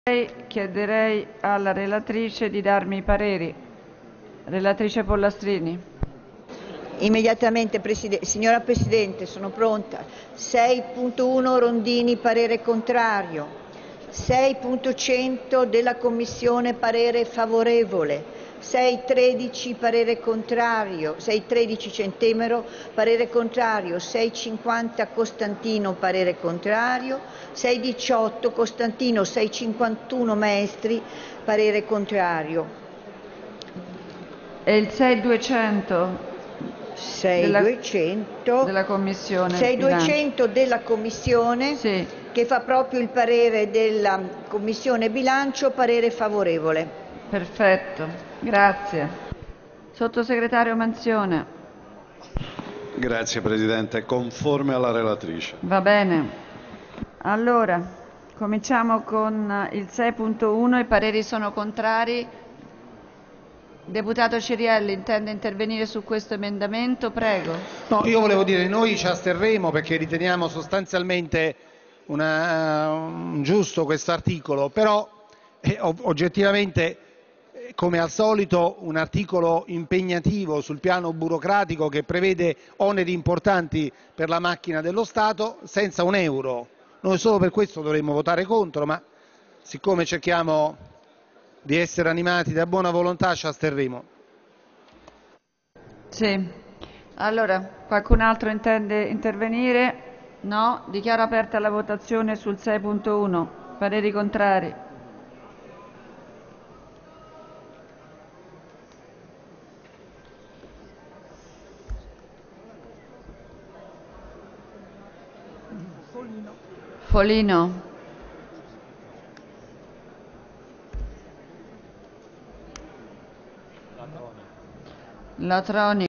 Chiederei alla relatrice di darmi i pareri. Relatrice Pollastrini. Immediatamente, signora Presidente, sono pronta. 6.1 Rondini, parere contrario. 6.100 della Commissione, parere favorevole. 6.13 parere contrario. 6.13 Centemero, parere contrario. 6.50 Costantino, parere contrario. 6.18 Costantino, 6.51 Maestri, parere contrario. E il 6.200? 6.200 della Commissione 6.200 della Commissione, sì. Che fa proprio il parere della Commissione Bilancio, parere favorevole. Perfetto, grazie. Sottosegretario Manzione. Grazie Presidente, conforme alla relatrice. Va bene. Allora, cominciamo con il 6.1, i pareri sono contrari. Deputato Cirielli, intende intervenire su questo emendamento? Prego. No, io volevo dire, noi ci asterremo perché riteniamo sostanzialmente giusto questo articolo, però oggettivamente, come al solito, un articolo impegnativo sul piano burocratico che prevede oneri importanti per la macchina dello Stato senza un euro. Noi solo per questo dovremmo votare contro, ma siccome cerchiamo di essere animati da buona volontà ci asterremo. Sì. Allora, qualcun altro intende intervenire? No? Dichiaro aperta la votazione sul 6.1. Pareri contrari? Folino. Latroni.